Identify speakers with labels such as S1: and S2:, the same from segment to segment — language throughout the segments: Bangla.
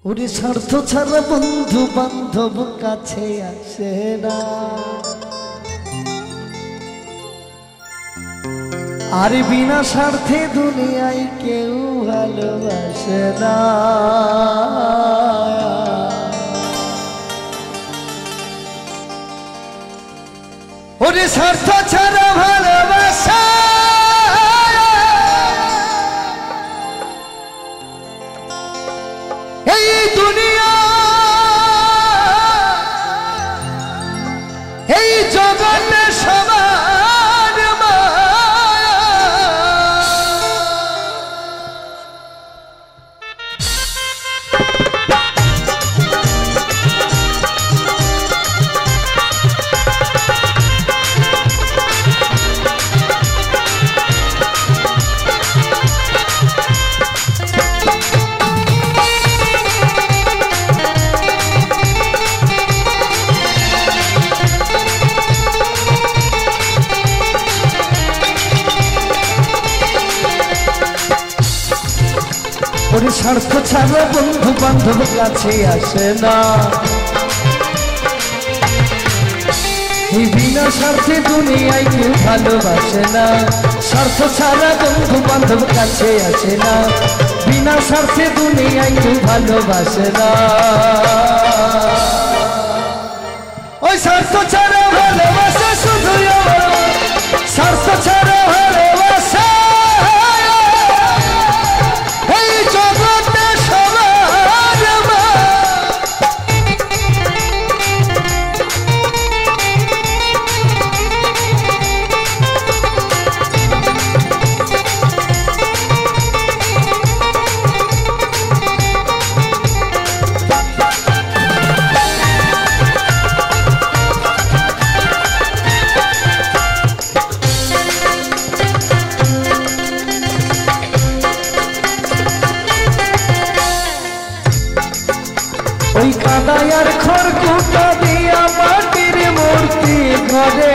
S1: ওরে স্বার্থ ছাড়া বন্ধু বান্ধব কাছে আসে না, আর বিনা স্বার্থে দুনিয়ায় কেউ ভালোবাসে না। ওরে স্বার্থ ছাড়া ভালোবাসা এই দুনিয়া এই জগতে সবার মায়া। ওরে স্বার্থ ছাড়া বন্ধু বান্ধব কাছে আসে না, এই বিনা স্বার্থে দুনিয়ায় কেউ ভালোবাসে না। স্বার্থ ছাড়া বন্ধু বান্ধব কাছে আসে না, বিনা স্বার্থে দুনিয়ায় কেউ ভালোবাসে না। ওই স্বার্থ ছাড়া ভালোবাসা শুধু স্বার্থ ছাড়া ভালোবাসা ওই কাদায়ার খড়কুটা দিয়া মাটির মূর্তি ঘরে,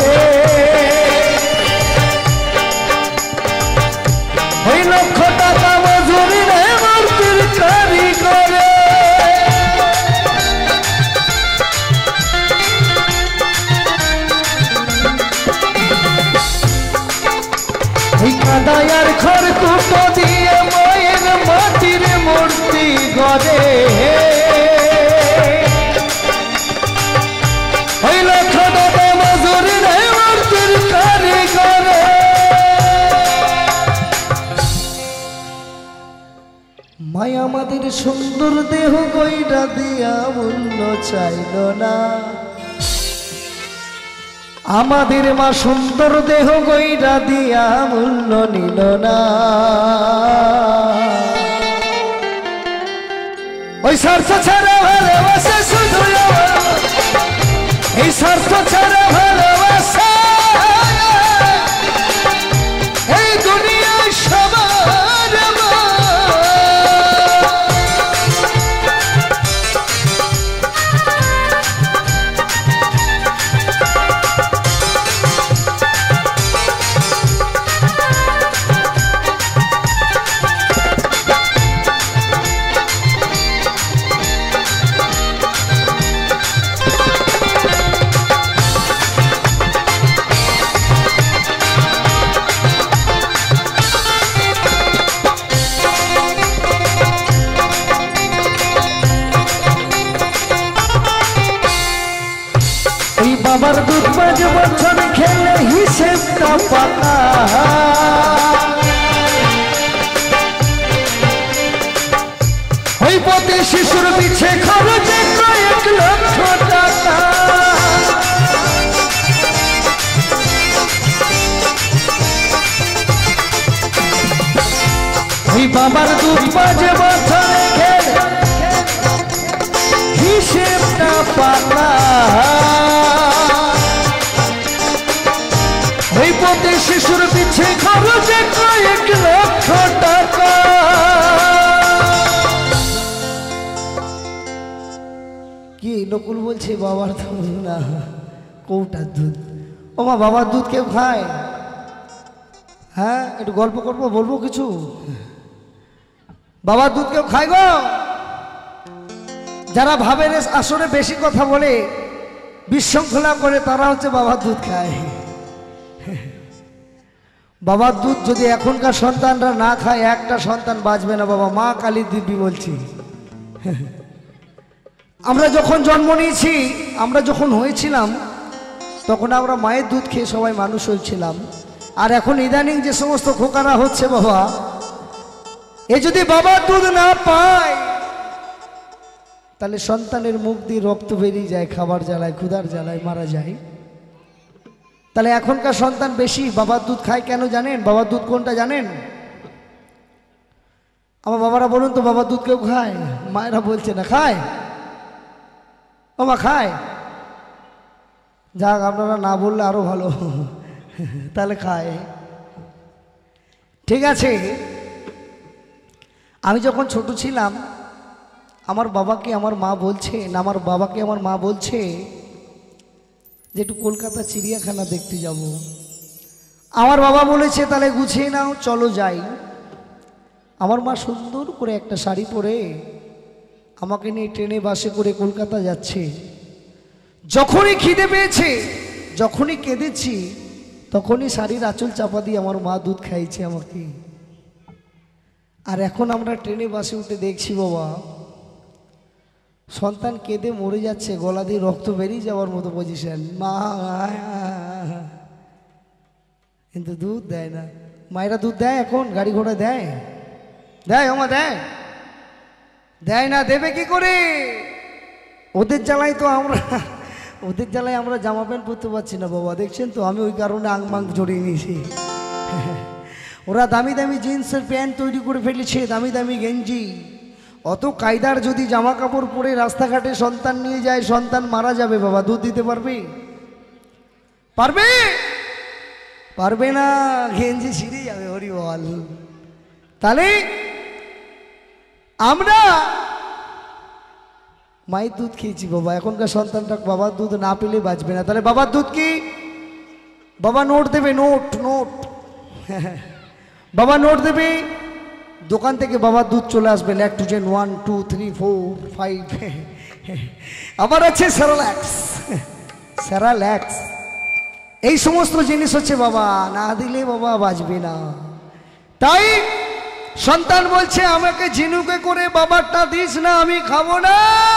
S1: ওই লক্ষ টাকা মজুরি রে মূর্তির কারিগরে। ওই কাদায়ার খড়কুটা দিয়ে মায়ের মাটির মূর্তি ঘরে, মাই আমাদের সুন্দর দেহ গইরা দিয়া মূল্য চাইল না, আমাদের মা সুন্দর দেহ গইরা দিয়া মূল্য নিল না। ওই স্বার্থ ছাড়া ভালোবাসা শুধু এই স্বার্থ ছাড়া ভালোবাসা এই দুনিয়ায় সবার বাবার দুধ 5 বছর খেলে হিসেবটা পাতা, ওই পথে শিশুর পিছে খরচে কয়েক লক্ষ টাকা। ওই বাবার দুধ 5 বছর খেলে হিসেবটা পাতা, ওই পথে শিশুর পিছে খরচে কয়েক লক্ষ টাকা। কি নকুল বলছে বাবার দুধ না কৌটার দুধ। ও মা বাবার দুধ কেউ খায়? হ্যাঁ একটু গল্প করবো, বলবো কিছু? বাবার দুধ কেউ খায় গো? যারা ভাবের আসরে বেশি কথা বলে বিশৃঙ্খলা করে তারা হচ্ছে বাবার দুধ খায়। বাবার দুধ যদি এখনকার সন্তানরা না খায় একটা সন্তান বাঁচবে না বাবা, মা কালী দিব্যি বলছি। আমরা যখন জন্ম নিয়েছি, আমরা যখন হয়েছিলাম তখন আমরা মায়ের দুধ খেয়ে সবাই মানুষ হয়েছিলাম। আর এখন ইদানিং যে সমস্ত খোকারা হচ্ছে বাবা, এ যদি বাবার দুধ না পায় তাহলে সন্তানের মুখ দিয়ে রক্ত বেরিয়ে যায়, খাবার জ্বালায়, ক্ষুধার জ্বালায় মারা যায়। তাহলে এখনকার সন্তান বেশি বাবার দুধ খায় কেন জানেন? বাবার দুধ কোনটা জানেন? আমার বাবারা বলুন তো, বাবার দুধ কেউ খায়? মায়েরা বলছে না খায়। বাবা খায়? যাক, আপনারা না বললে আরো ভালো। তাহলে খায়, ঠিক আছে। আমি যখন ছোট ছিলাম আমার বাবাকে আমার মা বলছে যে একটু কলকাতা চিড়িয়াখানা দেখতে যাব। আমার বাবা বলেছে তাহলে গুছিয়ে নাও, চলো যাই। আমার মা সুন্দর করে একটা শাড়ি পরে আমাকে নিয়ে ট্রেনে বাসে করে কলকাতা যাচ্ছে। যখনই খিদে পেয়েছে, যখনই কেঁদেছি, তখনই শাড়ির আঁচল চাপা দিয়ে আমার মা দুধ খাইছে আমাকে। আর এখন আমরা ট্রেনে বাসে উঠে দেখছি বাবা, সন্তান কেঁদে মরে যাচ্ছে, গলা দিয়ে রক্ত বেরিয়ে যাওয়ার মতো পজিশন, মা কিন্তু দুধ দেয় না। মায়েরা দুধ দেয় এখন? গাড়ি ঘোড়া দেয়? দেয় ওমা? দেয় না। দেবে কি করে? ওদের জ্বালায় তো আমরা জামা প্যান্ট পরতে পারছি না বাবা, দেখছেন তো। আমি ওই কারণে আংমাং জড়িয়ে নিয়েছি। ওরা দামি দামি জিন্সের প্যান্ট তৈরি করে ফেলেছে, দামি দামি গেঞ্জি। অত কায়দার যদি জামা কাপড় পরে রাস্তাঘাটে সন্তান নিয়ে যায়, সন্তান মারা যাবে বাবা। দুধ দিতে পারবে? পারবে না, গেঞ্জি ছিঁড়ে যাবে। হরি বল। তাহলে আমরা মায়ের দুধ খেয়েছি বাবা, এখনকার সন্তানটা বাবার দুধ না পেলে বাঁচবে না। তাহলে বাবার দুধ কি? বাবা নোট দেবে, নোট। বাবা নোট দেবে, দোকান থেকে বাবার দুধ চলে আসবে, ল্যাকটোজেন 1 2 3 4 5। আবার আছে স্যারাল্যাক্স। এই সমস্ত জিনিস হচ্ছে বাবা, না দিলে বাবা বাঁচবে না। তাই সন্তান বলছে আমাকে ঝিনুকে করে বাবারটা দিস না, আমি খাবো না।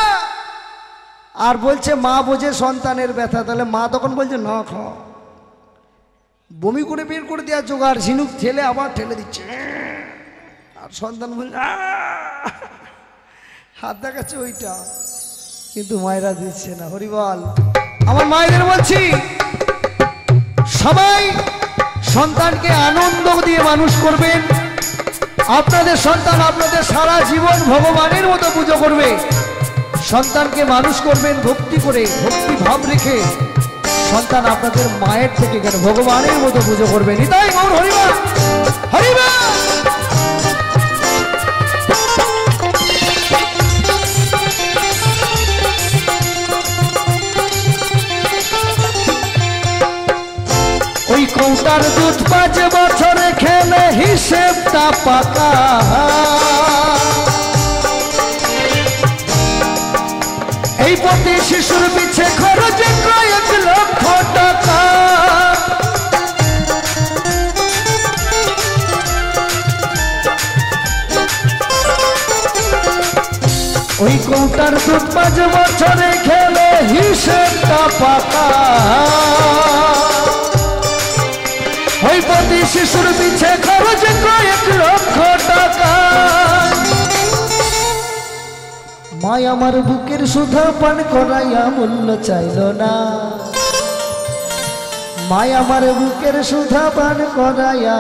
S1: আর বলছে মা বোঝে সন্তানের ব্যথা। তাহলে মা তখন বলছে না খাও, বমি করে বের করে দেওয়ার জোগাড়, ঝিনুক ঠেলে আবার ঠেলে দিচ্ছে। আর সন্তান বলছে হাত দেখাচ্ছে ওইটা, কিন্তু মায়েরা দিচ্ছে না। হরিবল। আমার মায়েদের বলছি, সবাই সন্তানকে আনন্দ দিয়ে মানুষ করবেন। আপনাদের সন্তান আপনাদের সারা জীবন ভগবানের মতো পুজো করবে। সন্তানকে মানুষ করবেন ভক্তি করে, ভক্তি ভাব রেখে। সন্তান আপনাদের মায়ের থেকে কেন ভগবানের মতো পুজো করবেন। তাই গৌর হরিবল, হরিবল। ওই কৌটার দুধ 5 বছরে খেলে হিসেবটা পাকা। এই প্রতি শিশুর পিছে খরচ কয়েক লক্ষ টাকা। ওই কৌটার দুধ 5 বছরে খেলে হিসেবটা পাকা। ওই প্রতি শিশুর পিছে খরচ কয়েক লক্ষ টাকা। মায় আমার বুকের সুধা পান করাইয়া মূল্য চাইল না। মায় আমার বুকের সুধা পান করাইয়া।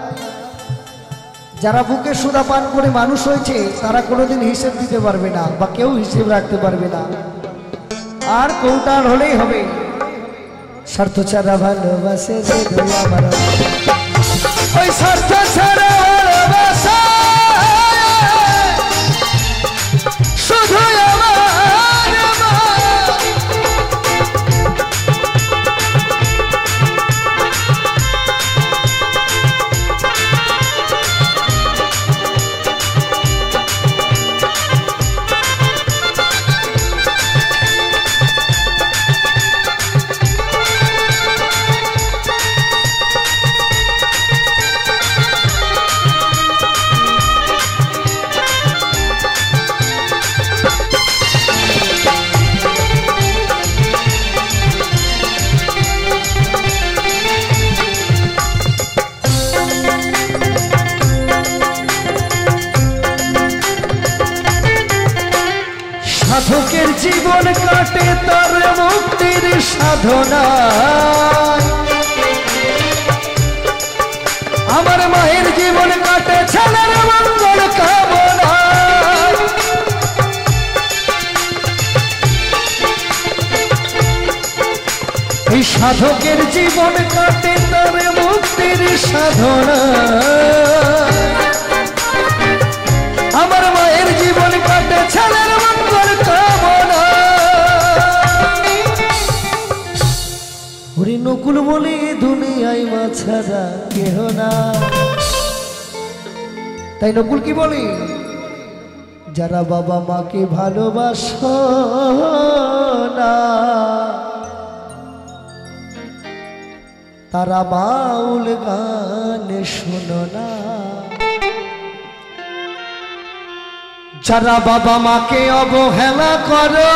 S1: যারা বুকের সুধা পান করে মানুষ হয়েছে তারা কোনোদিন হিসেব দিতে পারবে না, বা কেউ হিসেব রাখতে পারবে না। আর কৌটার হলেই হবে। স্বার্থ ছাড়া ভালোবাসে আমার, ওই স্বার্থ ছাড়া ভালোবাসা শুধু সাধনায় আমার মায়ের জীবন কাটে ছেলের মঙ্গল কামনায় এই সাধকের জীবন কাটে তার মুক্তির সাধনা আমার মায়ের জীবন কাটে ছেলের মঙ্গল কামনা ওরে নকুল বলে দুনিয়ায় মা ছাড়া কেহ না তাই নকুল কি বলে যারা বাবা মাকে ভালোবাসো না তারা বাউল গান শোনো না যারা বাবা মাকে অবহেলা করো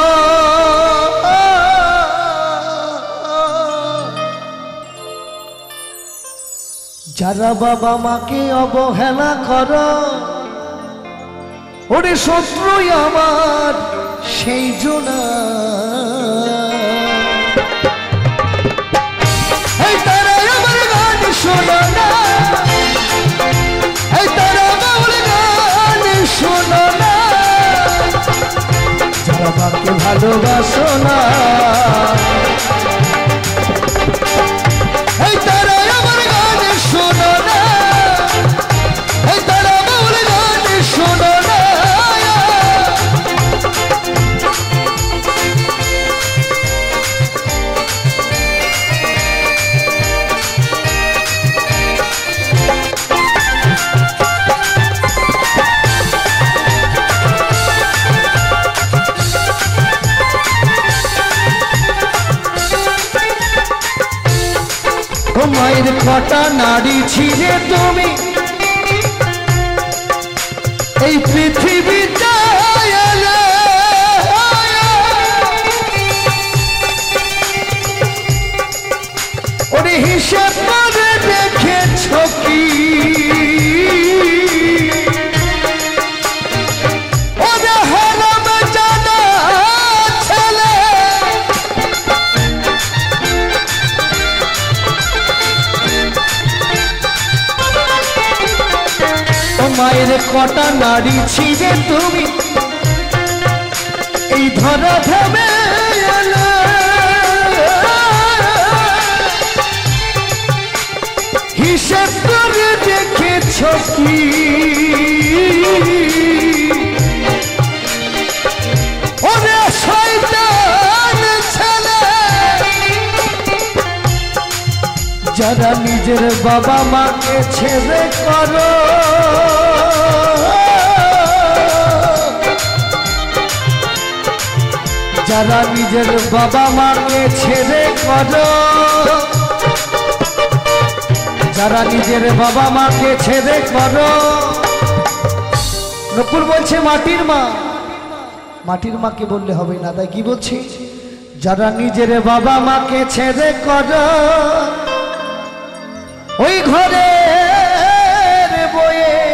S1: যারা বাবা মাকে অবহেলা করো ওরে শত্রুই আমার সেই জনা এই তারা আমার গান শোনো না এই তারা বাউল গান শোনো না যারা মাকে ভালোবাসো না এই তারা আমার গান শোনো না এই তারা বাউল গান শোনো না মায়ের কটা নারী ছিলে তুমি এই পৃথিবীতে ওরে হিসাব করে দেখেছ কি ওরে হারাম জানা ছেলে মায়ের কটা নারী ছিলে তুমি এই ধরা ধামে হিসেব করে দেখেছ কি ওরে শয়তান ছেলে যারা নিজের বাবা মাকে ছেড়ে করো যারা নিজের বাবা মাকে ছেড়ে করো যারা নিজের বাবা মাকে ছেড়ে করো নকুল বলছে মাটির মাকে বললে হবে না তাই কি বলছি যারা নিজের বাবা মাকে ছেড়ে করো ওই ঘরে বয়ে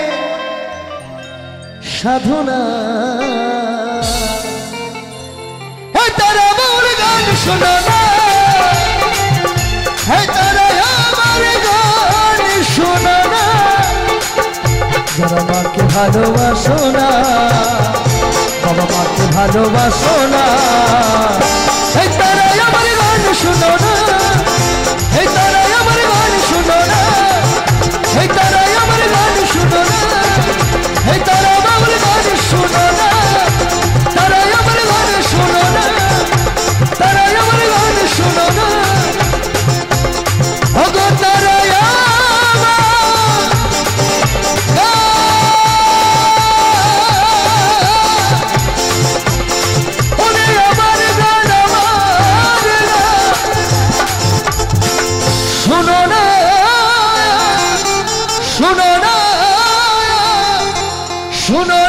S1: সাধনা তারা আমার গান শোনো না তারা আমার গান শোনো না যারা মাকে ভালোবাসো না বাবা মাকে ভালোবাসো না তারা আমার গান শোনো না তারা আমার গান শোনো না তারা আমার গান শোনো না তারা বাউল গান শোনো না তারা আমার গান শোনো না তারা আমার গান শোনো না ওগো তারা শুনো